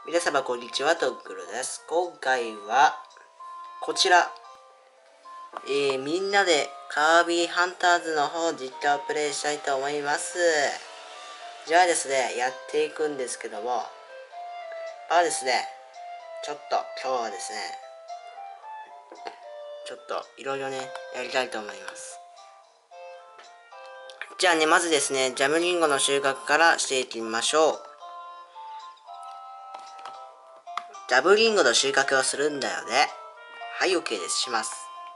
皆様こんにちは、トックルです。今回はこちら、みんなでカービィハンターズの方実況プレイしたいと思います。じゃあですね、やっていくんですけども、ですね、ちょっと今日はですね、ちょっといろいろね、やりたいと思います。じゃあね、まずですね、ジャムリンゴの収穫からしていきましょう。ジャムリンゴの収穫をするんだよね。はい、OK です。します。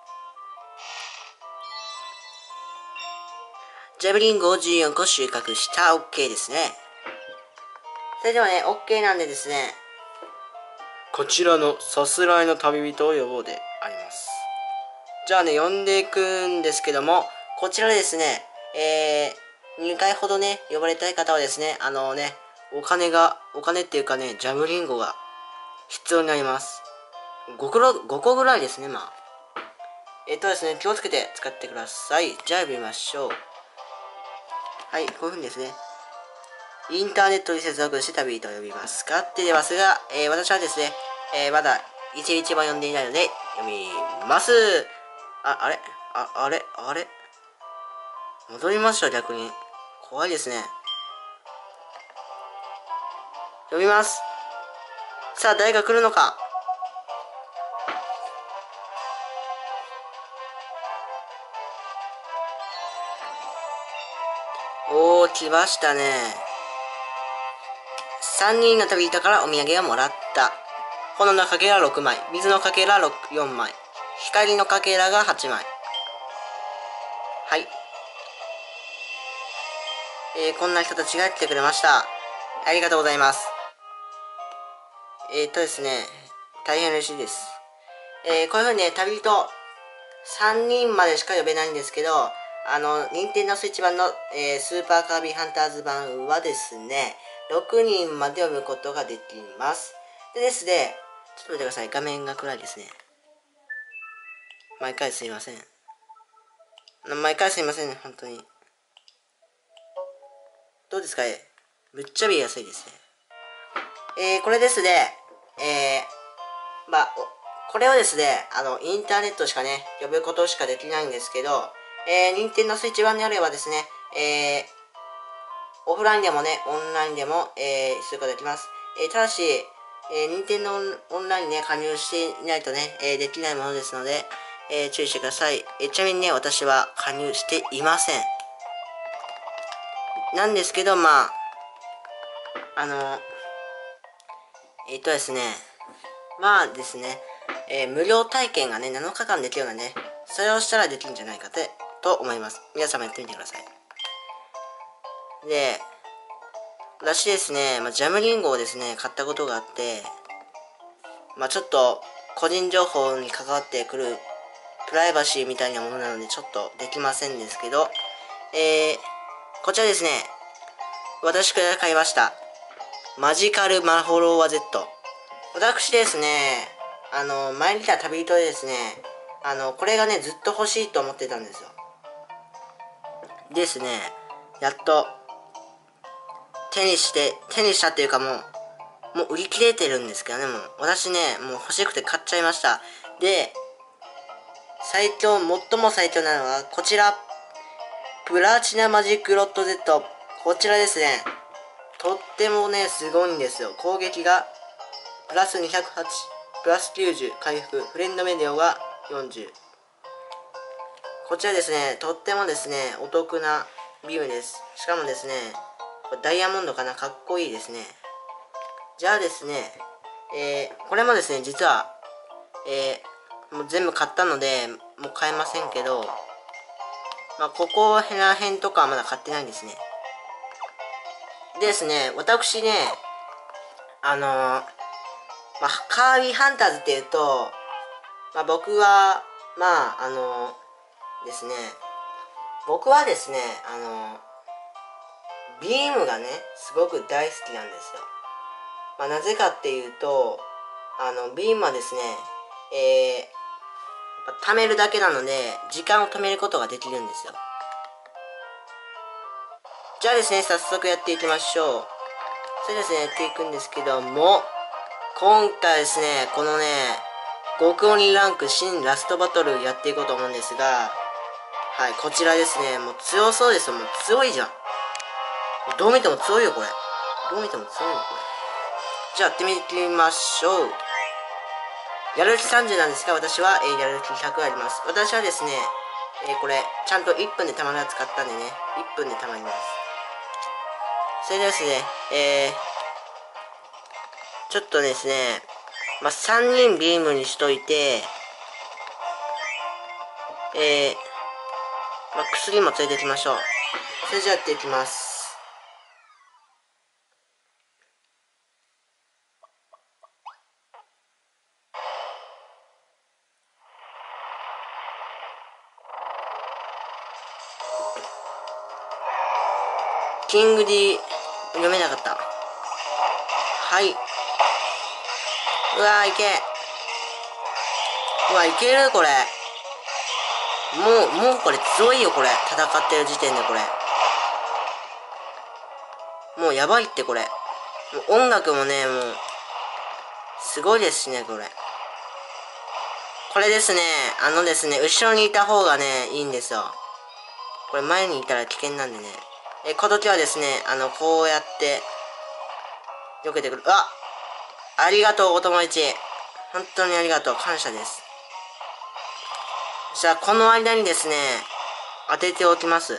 ジャムリンゴを14個収穫した。OK ですね。それではね、OK なんでですね、こちらのさすらいの旅人を呼ぼうであります。じゃあね、呼んでいくんですけども、こちらですね、2回ほどね、呼ばれたい方はですね、お金っていうかね、ジャムリンゴが必要になります。5個ぐらいですね、まあ。ですね、気をつけて使ってください。じゃあ呼びましょう。はい、こういう風にですね、インターネットに接続して旅人を呼びますかって出ますが、私はですね、まだ一日も読んでいないので、読みます。あれ戻りました、逆に。怖いですね。読みます。さあ、誰が来るのか。来ましたね。3人の旅人からお土産をもらった。炎のかけら6枚、水のかけら4枚、光のかけらが8枚。はい。こんな人たちが来てくれました。ありがとうございます。ですね、大変嬉しいです。こういう風にね、旅人、3人までしか呼べないんですけど、任天堂スイッチ版の、スーパーカービィハンターズ版はですね、6人まで呼ぶことができます。でですね、ちょっと待ってください。画面が暗いですね。毎回すいません。本当に。どうですかね。ぶっちゃびやすいですね。これですね、これをですね、インターネットしかね、呼ぶことしかできないんですけど、任天堂スイッチ版であればですね、オフラインでもね、オンラインでも、することができます。ただし、任天堂オンラインにね、加入していないとね、できないものですので、注意してください。ちなみにね、私は加入していません。なんですけど、ですね、ですね、無料体験がね、7日間できるのでね、それをしたらできるんじゃないかと思います。皆様やってみてください。で、私ですね、ジャムリンゴをですね、買ったことがあって、ちょっと個人情報に関わってくるプライバシーみたいなものなのでちょっとできませんですけど、こちらですね、私から買いました。マジカルマホローワ Z。私ですね、前に来た旅人でですね、これがね、ずっと欲しいと思ってたんですよ。ですね、やっと、手にしたっていうかもう売り切れてるんですけどね、もう。私ね、もう欲しくて買っちゃいました。で、最も最強なのは、こちら。プラチナマジックロット Z。こちらですね。とってもね、すごいんですよ。攻撃が、プラス208、プラス90、回復、フレンドメディオが40。こちらですね、とってもですね、お得なビームです。しかもですね、これダイヤモンドかな、かっこいいですね。じゃあですね、これもですね、実は、もう全部買ったので、もう買えませんけど、ここら辺とかはまだ買ってないんですね。でですね、私ね、カービィハンターズっていうと、僕は、ですね、僕はですね、ビームがね、すごく大好きなんですよ。なぜかっていうと、ビームはですね、貯めるだけなので、時間を止めることができるんですよ。じゃあですね、早速やっていきましょう。それですね、やっていくんですけども、 今回ですね、このね、極鬼ランク新ラストバトルやっていこうと思うんですが、はい、こちらですね。もう強そうですよ。もう強いじゃん。どう見ても強いよ、これ。どう見ても強いよ、これ。じゃあやってみましょう。やる気30なんですが、私は、やる気100あります。私はですね、これ、ちゃんと1分でたまるやつ買ったんでね、1分でたまります。それでですね、ちょっとですね、まあ、3人ビームにしといて、まあ、薬も連れてきましょう。それじゃあやっていきます。キング D 読めなかった。はい。うわー、いけ。うわ、いけるこれ。もうこれ強いよ、これ。戦ってる時点でこれ。もうやばいってこれ。もう音楽もね、もう、すごいですしね、これ。これですね、ですね、後ろにいた方がね、いいんですよ。これ前にいたら危険なんでね。この時はですね、こうやって、避けてくる。ありがとう、お友達。本当にありがとう。感謝です。じゃあ、この間にですね、当てておきます。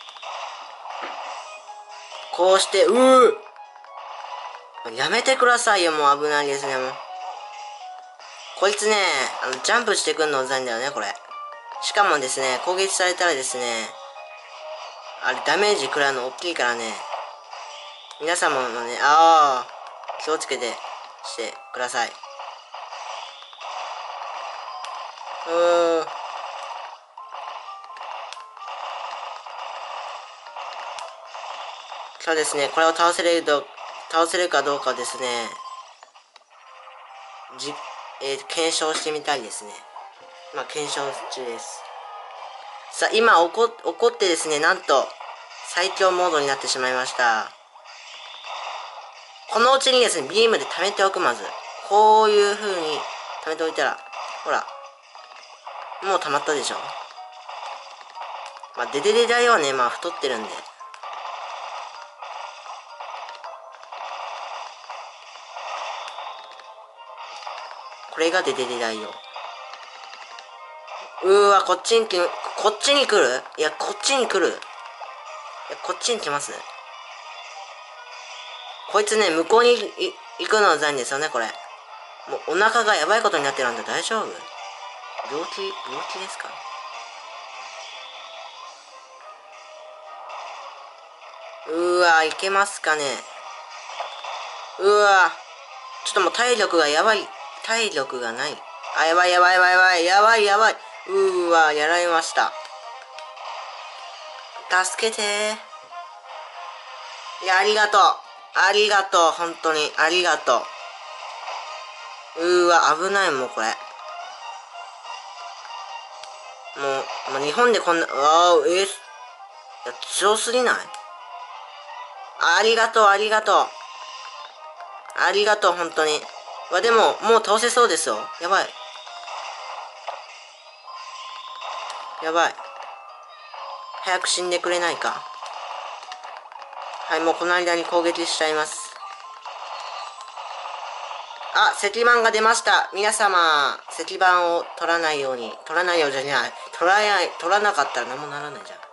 こうして、やめてくださいよ、もう危ないですね、もう。こいつね、ジャンプしてくんのうざいんだよね、これ。しかもですね、攻撃されたらですね、あれ、ダメージ食らうの大きいからね、皆様のね、気をつけてしてください。そうですね、これを倒せるかどうかですね、検証してみたいですね。まあ、検証中です。さあ、今怒ってですね、なんと、最強モードになってしまいました。このうちにですね、ビームで溜めておく、まず。こういう風に溜めておいたら、ほら、もう溜まったでしょ。まあ、デデデダイはね、まあ、太ってるんで。これがデデデダイよ。こっちに来るいや、こっちに来る。いや、こっちに来ます。こいつね、向こうに行くのは残念ですよね、これ。もうお腹がやばいことになってるんで大丈夫？病気ですか？いけますかね。ちょっともう体力がやばい。体力がない。やばい。やられました。助けていや、ありがとう。本当に。ありがとう。危ない、もうこれ。もう日本でこんな、いや、強すぎない？ありがとう、本当に。でも、もう倒せそうですよ。やばい。早く死んでくれないか。はい、もうこの間に攻撃しちゃいます。石板が出ました。皆様、石板を取らないようじゃない。取らなかったら何もならないじゃん。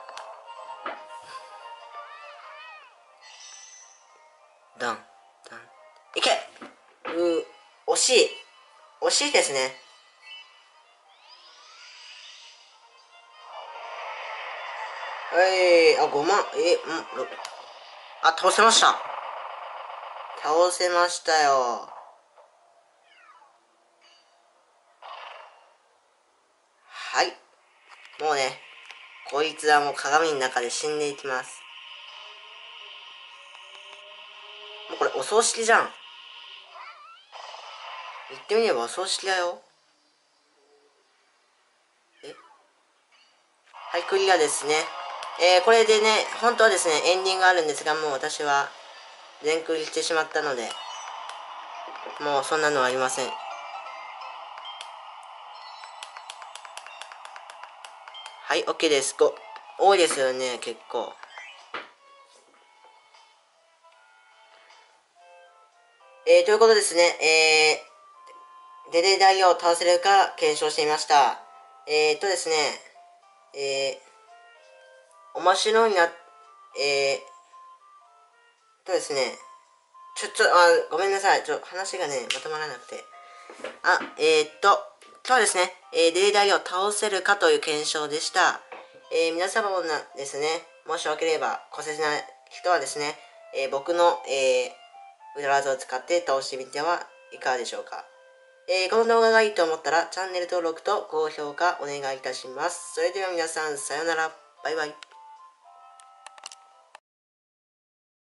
ダン。いけ！惜しいですね。5万、倒せました。よ。はい。もうね、こいつはもう鏡の中で死んでいきます。もうこれお葬式じゃん。言ってみればお葬式だよ。はい、クリアですね。これでね、本当はですね、エンディングがあるんですが、もう私は全クリしてしまったので、 もうそんなのはありません。はい、OK です。多いですよね、結構。ということですね、デデダイを倒せるか検証してみました。ですね、面白いな、ですね、ごめんなさい。話がね、まとまらなくて。今日はですね、デデダイを倒せるかという検証でした。皆様もですね、もしよければ、骨折な人はですね、僕の、裏技を使って倒してみてはいかがでしょうか。この動画がいいと思ったらチャンネル登録と高評価お願いいたします。それでは皆さんさようなら。バイバイ。